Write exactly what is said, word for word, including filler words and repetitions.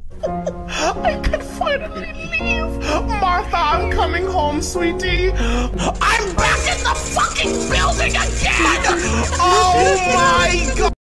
I could finally leave. Martha, I'm coming home, sweetie. I'm back in the fucking building again!